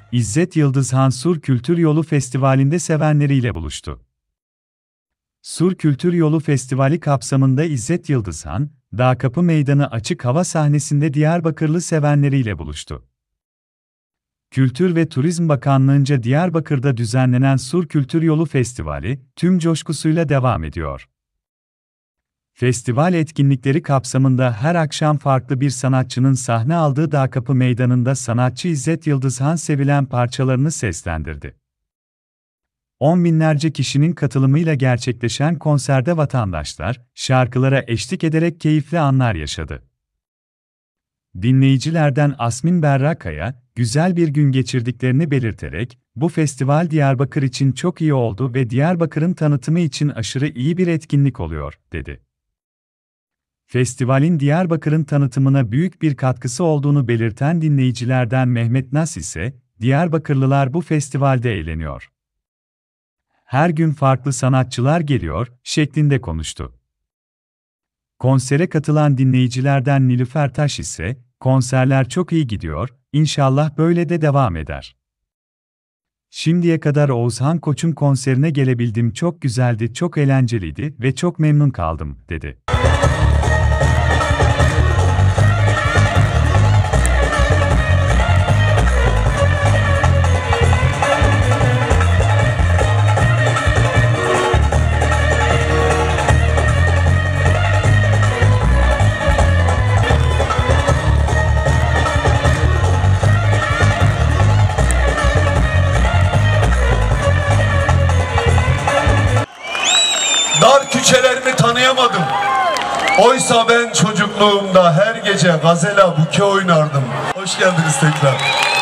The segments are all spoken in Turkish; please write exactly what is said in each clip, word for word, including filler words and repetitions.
İzzet Yıldızhan Sur Kültür Yolu Festivali'nde sevenleriyle buluştu. Sur Kültür Yolu Festivali kapsamında İzzet Yıldızhan, Dağkapı Meydanı açık hava sahnesinde Diyarbakırlı sevenleriyle buluştu. Kültür ve Turizm Bakanlığı'nca Diyarbakır'da düzenlenen Sur Kültür Yolu Festivali, tüm coşkusuyla devam ediyor. Festival etkinlikleri kapsamında her akşam farklı bir sanatçının sahne aldığı Dağkapı Meydanı'nda sanatçı İzzet Yıldızhan sevilen parçalarını seslendirdi. On binlerce kişinin katılımıyla gerçekleşen konserde vatandaşlar, şarkılara eşlik ederek keyifli anlar yaşadı. Dinleyicilerden Asmin Berrakaya, güzel bir gün geçirdiklerini belirterek, bu festival Diyarbakır için çok iyi oldu ve Diyarbakır'ın tanıtımı için aşırı iyi bir etkinlik oluyor, dedi. Festivalin Diyarbakır'ın tanıtımına büyük bir katkısı olduğunu belirten dinleyicilerden Mehmet Nas ise, Diyarbakırlılar bu festivalde eğleniyor. Her gün farklı sanatçılar geliyor, şeklinde konuştu. Konsere katılan dinleyicilerden Nilüfer Taş ise, konserler çok iyi gidiyor, inşallah böyle de devam eder. Şimdiye kadar Oğuzhan Koç'un konserine gelebildim, çok güzeldi, çok eğlenceliydi ve çok memnun kaldım, dedi. Dar küçelerimi tanıyamadım. Oysa ben çocukluğumda her gece gazela buke oynardım. Hoş geldiniz tekrar.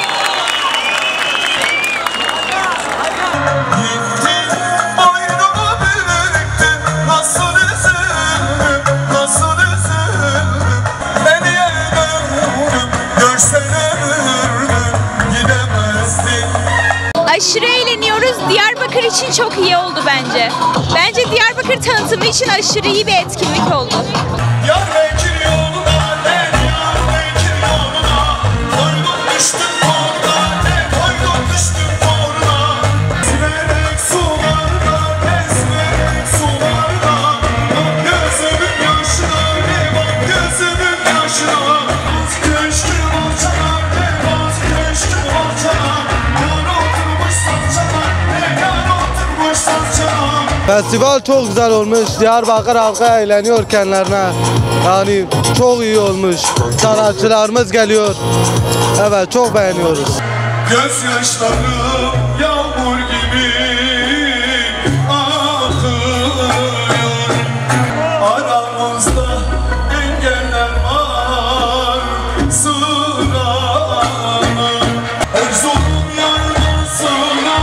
Gittin boynumu büktün, nasıl üzüldüm, nasıl üzüldüm. Beni öldürdüm, görsen ömürdüm, gidemezdin. Aşırı eğleniyoruz. Diyarbakır için çok iyi oldu bence. Bence Diyarbakır tanıtımı için aşırı iyi bir etkinlik oldu. Diyarbakır yoluna, ne Diyarbakır yoluna, koydum düştüm korna, ne koydum düştüm korna. Esmerek sularda, esmerek sularda, bak gözümün yaşına, ne bak gözümün yaşına. Bak köşkü bahçana, ne bak köşkü bahçana, yar oturmuş saçana, ne yar oturmuş saçana. Festival çok güzel olmuş. Diyarbakır halkı eğleniyor kendilerine. Yani çok iyi olmuş. Sanatçılarımız geliyor. Evet, çok beğeniyoruz. Gözyaşlarım yağmur gibi akıyor. Aramızda engeller var, sıramı. Erzurum yarmasına.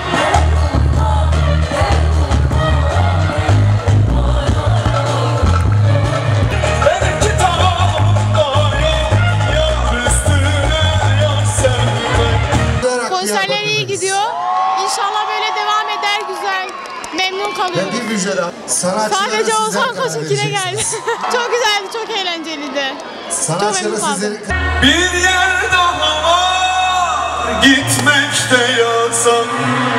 Konserler iyi gidiyor. İnşallah böyle devam eder, güzel. Memnun kalıyoruz. Bir müjde. Sadece Oğuzhan Koç'unkine geldi. Çok güzeldi, çok eğlenceliydi. Çok memnun kaldım. Bir yer daha var, gitmekte yazan.